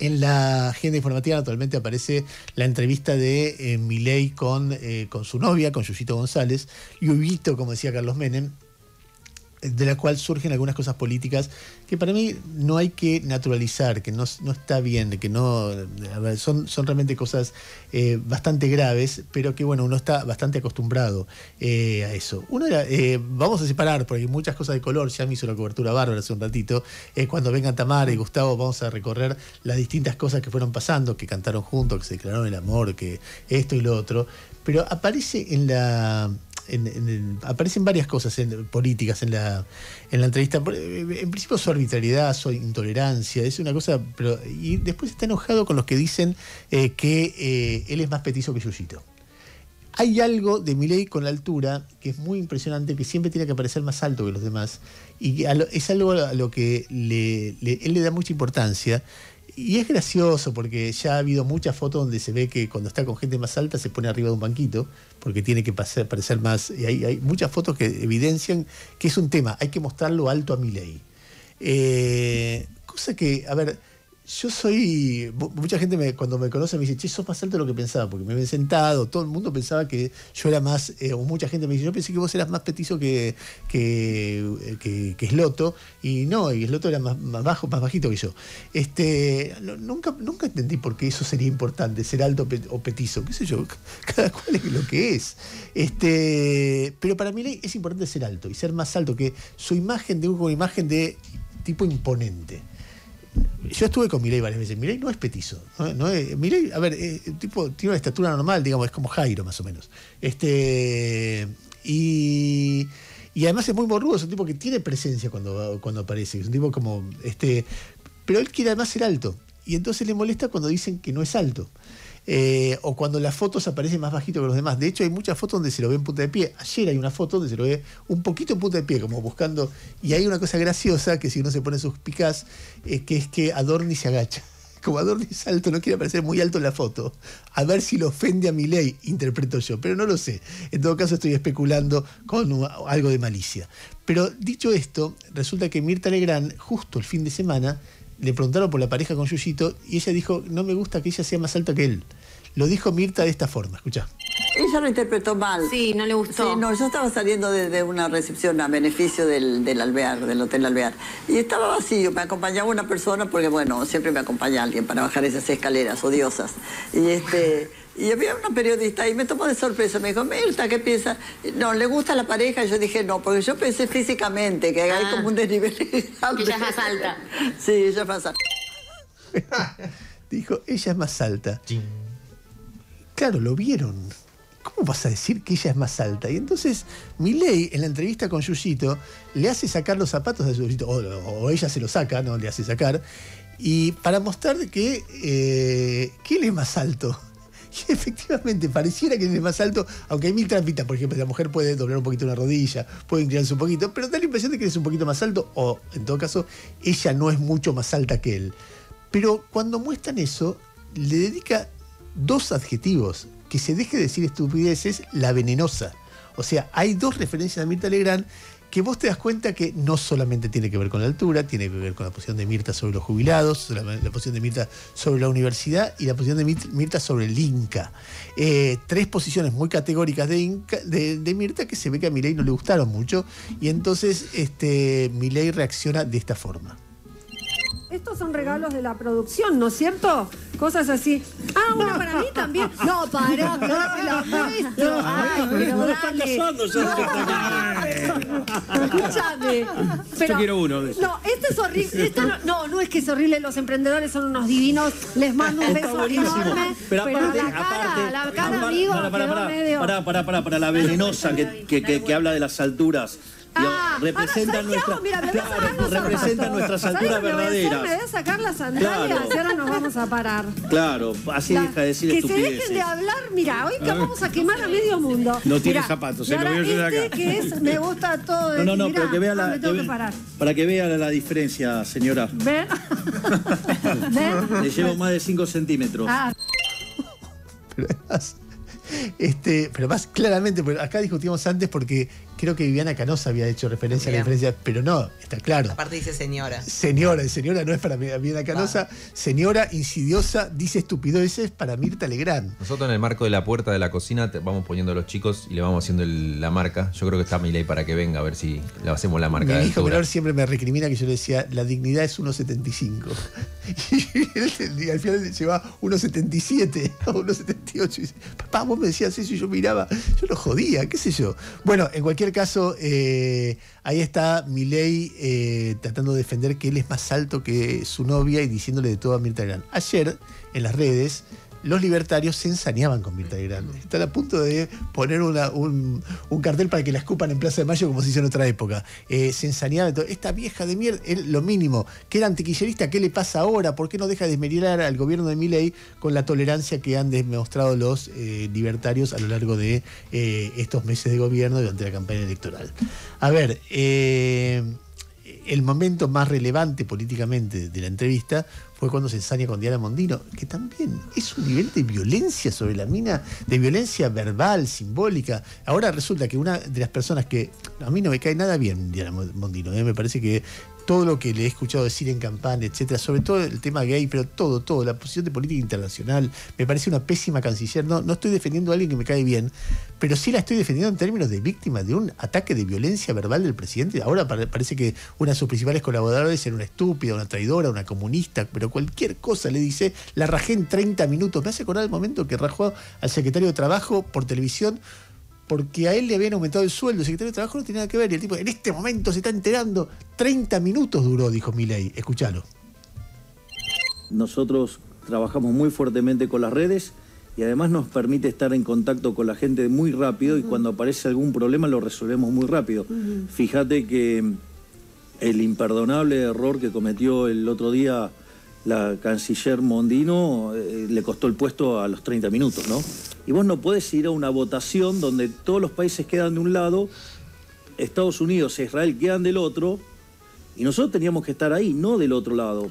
En la agenda informativa naturalmente aparece la entrevista de Milei con su novia, con Yuyito González, y Huguito, como decía Carlos Menem, de la cual surgen algunas cosas políticas que para mí no hay que naturalizar, que no está bien, que no, a ver, son realmente cosas bastante graves, pero que bueno, uno está bastante acostumbrado a eso. Uno era, vamos a separar, porque hay muchas cosas de color, ya me hizo la cobertura bárbara hace un ratito, cuando vengan Tamara y Gustavo vamos a recorrer las distintas cosas que fueron pasando, que cantaron juntos, que se declararon el amor, que esto y lo otro, pero aparece en la... aparecen varias cosas políticas en la entrevista. En principio su arbitrariedad, su intolerancia, es una cosa, pero y después está enojado con los que dicen que él es más petizo que Yuyito. Hay algo de Milei con la altura que es muy impresionante, que siempre tiene que parecer más alto que los demás, y es algo a lo que él le da mucha importancia. Y es gracioso porque ya ha habido muchas fotos donde se ve que cuando está con gente más alta se pone arriba de un banquito porque tiene que parecer más... Y hay muchas fotos que evidencian que es un tema, hay que mostrarlo alto a Milei. Cosa que, a ver, yo soy... Mucha gente cuando me conoce me dice, che, sos más alto de lo que pensaba, porque me ven sentado, todo el mundo pensaba que yo era más... o mucha gente me dice, yo pensé que vos eras más petizo que Sloto, y no, y Sloto era más bajo, más bajito que yo. Nunca entendí por qué eso sería importante, ser alto o petizo, qué sé yo, cada cual es lo que es. Pero para mí es importante ser alto, y ser más alto, que su imagen de una imagen de tipo imponente. Yo estuve con Milei varias veces. Milei no es petizo. Milei, a ver, tipo, tiene una estatura normal, digamos, es como Jairo, más o menos. Y además es muy morrudo, es un tipo que tiene presencia cuando aparece. Es un tipo como. Pero él quiere además ser alto. Y entonces le molesta cuando dicen que no es alto. O cuando las fotos aparecen más bajito que los demás. De hecho, hay muchas fotos donde se lo ve en punta de pie. Ayer hay una foto donde se lo ve un poquito en punta de pie, como buscando. Y hay una cosa graciosa que si uno se pone sus picás, que es que Adorni se agacha. Como Adorni es alto, no quiere parecer muy alto en la foto. A ver si lo ofende a Milei, interpreto yo, pero no lo sé. En todo caso, estoy especulando con algo de malicia. Pero dicho esto, resulta que Mirta Legrand, justo el fin de semana, le preguntaron por la pareja con Yuyito y ella dijo, no me gusta que ella sea más alta que él. Lo dijo Mirta de esta forma, escuchá. Ella lo interpretó mal. Sí, no le gustó. Sí, no, yo estaba saliendo de una recepción a beneficio del Alvear, del Hotel Alvear. Y estaba vacío, me acompañaba una persona porque, bueno, siempre me acompaña alguien para bajar esas escaleras odiosas. Y había una periodista y me tomó de sorpresa. Me dijo, Mirta, ¿qué piensa? No, ¿le gusta la pareja? Y yo dije, no, porque yo pensé físicamente que hay como un desnivel. Que ella es más alta. Sí, ella es más alta. Dijo, ella es más alta. Claro, lo vieron. ¿Cómo vas a decir que ella es más alta? Y entonces Milei, en la entrevista con Yuyito, le hace sacar los zapatos de Yuyito, o ella se los saca, no le hace sacar, y para mostrar que él es más alto. Y efectivamente, pareciera que él es más alto, aunque hay mil trampitas. Por ejemplo, la mujer puede doblar un poquito una rodilla, puede inclinarse un poquito, pero da la impresión de que él es un poquito más alto, o en todo caso, ella no es mucho más alta que él. Pero cuando muestran eso, le dedica 2 adjetivos, que se deje de decir estupideces, la venenosa. O sea, hay 2 referencias a Mirta Legrand que vos te das cuenta que no solamente tiene que ver con la altura, tiene que ver con la posición de Mirta sobre los jubilados, la posición de Mirta sobre la universidad y la posición de Mirta sobre el Inca. 3 posiciones muy categóricas de Mirta que se ve que a Milei no le gustaron mucho, y entonces Milei reacciona de esta forma. Estos son regalos de la producción, ¿no es cierto? Cosas así. Ah, una para mí también. No, pará, que no te la muestro. Ay, pero dale. Escúchame. Yo quiero uno de esos. No, este es horrible. No es que es horrible. Los emprendedores son unos divinos. Les mando un beso enorme. Pero aparte, la cara, amigo, para la venenosa que habla de las alturas. Representan nuestras alturas verdaderas. Me voy a sacar las sandalias y ahora nos vamos a parar. Claro, así deja de decir estupideces. Que se dejen de hablar. Mira, hoy que vamos a quemar a medio mundo. No tiene zapatos, se lo voy a ayudar acá. Que es, me gusta todo. No, mirá, pero que vea para que vea la diferencia, señora. ¿Ven? Le llevo más de 5 centímetros. Pero además, Pero más claramente, porque acá discutimos antes porque creo que Viviana Canosa había hecho referencia a la diferencia, pero no, está claro. Aparte dice señora. Señora no es para Viviana Canosa. Señora insidiosa dice estupideces para Mirta Legrand. Nosotros en el marco de la puerta de la cocina vamos poniendo a los chicos y le vamos haciendo la marca. Yo creo que está Milei para que venga a ver si le hacemos la marca. Mi hijo menor siempre me recrimina que yo le decía, la dignidad es 1,75. Y al final lleva 1,77 o 1,78. Y dice, papá, vos me decías eso y yo miraba, yo lo jodía, qué sé yo. Bueno, en cualquier caso, ahí está Milei tratando de defender que él es más alto que su novia y diciéndole de todo a Mirta Legrand. Ayer, en las redes, los libertarios se ensañaban con Mirta Legrand. Están a punto de poner un cartel para que la escupan en Plaza de Mayo como se hizo en otra época. Se ensañaban. Esta vieja de mierda, lo mínimo, que era antiquillerista, ¿qué le pasa ahora? ¿Por qué no deja de esmerilar al gobierno de Milei con la tolerancia que han demostrado los libertarios a lo largo de estos meses de gobierno durante la campaña electoral? A ver, el momento más relevante políticamente de la entrevista fue cuando se ensaña con Diana Mondino, que también es un nivel de violencia sobre la mina, de violencia verbal, simbólica. Ahora resulta que una de las personas que a mí no me cae nada bien, Diana Mondino, me parece que todo lo que le he escuchado decir en campaña, etcétera, sobre todo el tema gay, pero todo, la posición de política internacional, me parece una pésima canciller. No estoy defendiendo a alguien que me cae bien, pero sí la estoy defendiendo en términos de víctima de un ataque de violencia verbal del presidente. Ahora parece que una de sus principales colaboradores era una estúpida, una traidora, una comunista, pero cualquier cosa le dice, la rajé en 30 minutos. Me hace acordar el momento que rajó al secretario de Trabajo por televisión, porque a él le habían aumentado el sueldo, el secretario de Trabajo no tenía nada que ver, y el tipo, en este momento se está enterando. 30 minutos duró, dijo Milei. Escuchalo. Nosotros trabajamos muy fuertemente con las redes y además nos permite estar en contacto con la gente muy rápido y cuando aparece algún problema lo resolvemos muy rápido. Fíjate que el imperdonable error que cometió el otro día la canciller Mondino le costó el puesto a los 30 minutos, ¿no? Y vos no podés ir a una votación donde todos los países quedan de un lado, Estados Unidos e Israel quedan del otro, y nosotros teníamos que estar ahí, no del otro lado.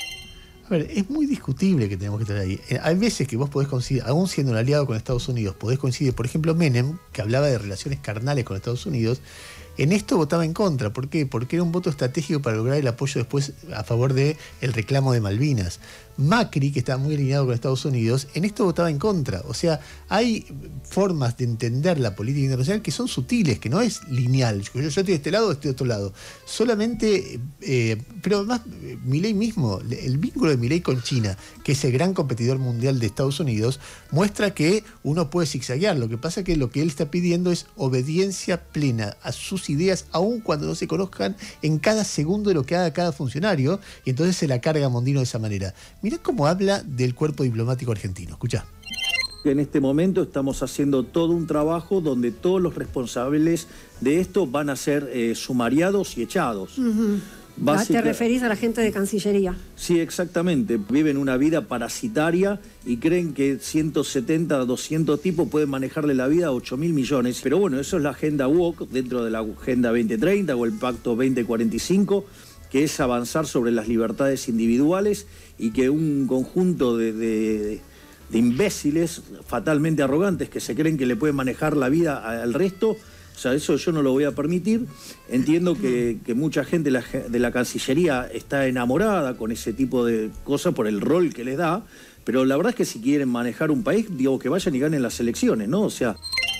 A ver, es muy discutible que tenemos que estar ahí. Hay veces que vos podés coincidir, aún siendo un aliado con Estados Unidos, podés coincidir. Por ejemplo, Menem, que hablaba de relaciones carnales con Estados Unidos, en esto votaba en contra. ¿Por qué? Porque era un voto estratégico para lograr el apoyo después a favor del reclamo de Malvinas. Macri, que estaba muy alineado con Estados Unidos, en esto votaba en contra. O sea, hay formas de entender la política internacional que son sutiles, que no es lineal. Yo estoy de este lado, estoy de otro lado. Solamente, pero además, Milei mismo, el vínculo de Milei con China, que es el gran competidor mundial de Estados Unidos, muestra que uno puede zigzaguear. Lo que pasa es que lo que él está pidiendo es obediencia plena a sus ideas, aun cuando no se conozcan en cada segundo de lo que haga cada funcionario, y entonces se la carga a Mondino de esa manera. Mirá cómo habla del cuerpo diplomático argentino. Escuchá. En este momento estamos haciendo todo un trabajo donde todos los responsables de esto van a ser sumariados y echados. ¿Te referís a la gente de Cancillería? Sí, exactamente. Viven una vida parasitaria y creen que 170, 200 tipos pueden manejarle la vida a 8.000 millones. Pero bueno, eso es la agenda woke dentro de la Agenda 2030 o el Pacto 2045, que es avanzar sobre las libertades individuales y que un conjunto de imbéciles fatalmente arrogantes que se creen que le pueden manejar la vida al resto, o sea, eso yo no lo voy a permitir. Entiendo que mucha gente de la Cancillería está enamorada con ese tipo de cosas por el rol que les da, pero la verdad es que si quieren manejar un país, digo, que vayan y ganen las elecciones, ¿no? O sea...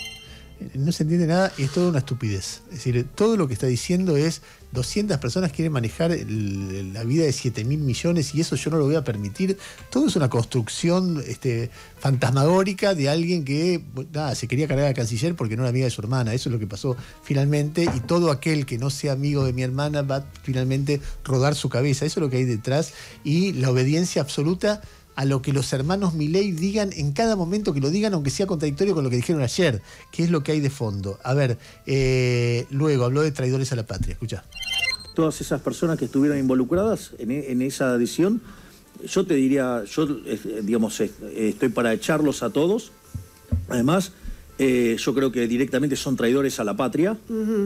No se entiende nada y es toda una estupidez. Es decir, todo lo que está diciendo es 200 personas quieren manejar la vida de 7.000 millones y eso yo no lo voy a permitir. Todo es una construcción fantasmagórica de alguien que se quería cargar a canciller porque no era amiga de su hermana. Eso es lo que pasó finalmente, y todo aquel que no sea amigo de mi hermana va a finalmente rodar su cabeza. Eso es lo que hay detrás, y la obediencia absoluta a lo que los hermanos Milei digan en cada momento que lo digan, aunque sea contradictorio con lo que dijeron ayer, que es lo que hay de fondo. A ver, luego habló de traidores a la patria. Escuchá. Todas esas personas que estuvieron involucradas en esa adhesión, yo te diría, digamos, estoy para echarlos a todos. Además, yo creo que directamente son traidores a la patria.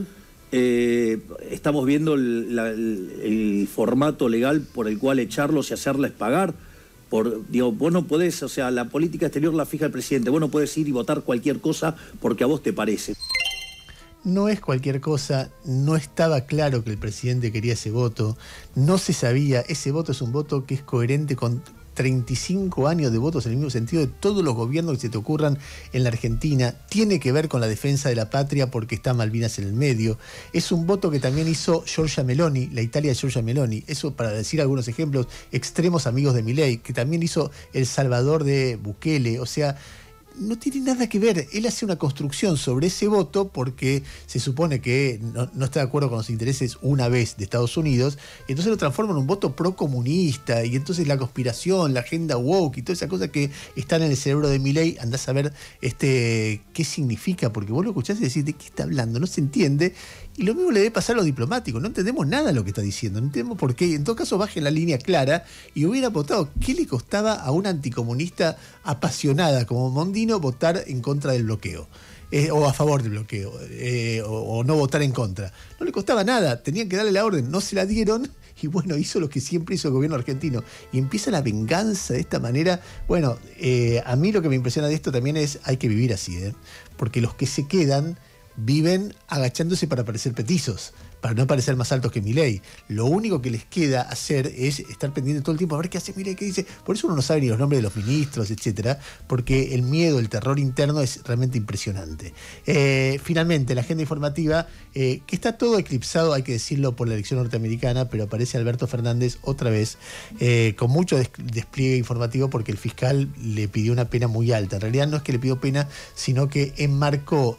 Estamos viendo el formato legal por el cual echarlos y hacerles pagar Digo, vos no podés, o sea, la política exterior la fija el presidente, vos no podés ir y votar cualquier cosa porque a vos te parece. No es cualquier cosa, no estaba claro que el presidente quería ese voto, no se sabía, ese voto es un voto que es coherente con 35 años de votos en el mismo sentido de todos los gobiernos que se te ocurran en la Argentina, tiene que ver con la defensa de la patria porque está Malvinas en el medio, es un voto que también hizo Giorgia Meloni, la Italia de Giorgia Meloni, eso para decir algunos ejemplos, extremos amigos de Milei, que también hizo El Salvador de Bukele, o sea, no tiene nada que ver. Él hace una construcción sobre ese voto porque se supone que no está de acuerdo con los intereses una vez de Estados Unidos, y entonces lo transforma en un voto procomunista, y entonces la conspiración, la agenda woke y toda esa cosa que están en el cerebro de Milei, andás a ver qué significa, porque vos lo escuchás y decís, ¿de qué está hablando? No se entiende. Y lo mismo le debe pasar a los diplomáticos. No entendemos nada de lo que está diciendo. No entendemos por qué. En todo caso, baje la línea clara y hubiera votado. ¿Qué le costaba a una anticomunista apasionada como Mondino votar en contra del bloqueo? O a favor del bloqueo. O no votar en contra. No le costaba nada. Tenían que darle la orden. No se la dieron. Y bueno, hizo lo que siempre hizo el gobierno argentino. Y empieza la venganza de esta manera. Bueno, a mí lo que me impresiona de esto también es hay que vivir así. Porque los que se quedan viven agachándose para parecer petizos, para no parecer más altos que Milei. Lo único que les queda hacer es estar pendiente todo el tiempo a ver qué hace Milei, qué dice. Por eso uno no sabe ni los nombres de los ministros, etcétera, porque el miedo, el terror interno es realmente impresionante. Finalmente, la agenda informativa, que está todo eclipsado, hay que decirlo, por la elección norteamericana, pero aparece Alberto Fernández otra vez con mucho despliegue informativo porque el fiscal le pidió una pena muy alta. En realidad no es que le pidió pena, sino que enmarcó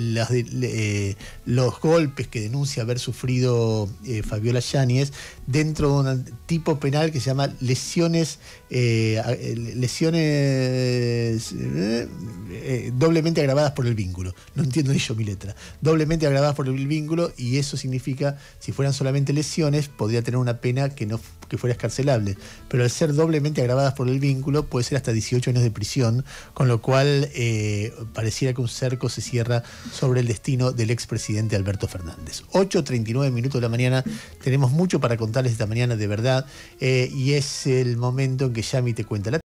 los golpes que denuncia haber sufrido Fabiola Yáñez dentro de un tipo penal que se llama lesiones doblemente agravadas por el vínculo. No entiendo ni yo mi letra. Doblemente agravadas por el vínculo, y eso significa, si fueran solamente lesiones, podría tener una pena que fuera escarcelable. Pero al ser doblemente agravadas por el vínculo, puede ser hasta 18 años de prisión, con lo cual pareciera que un cerco se cierra sobre el destino del expresidente Alberto Fernández. 8:39 minutos de la mañana, tenemos mucho para contarles esta mañana de verdad, y es el momento en que Yami te cuenta la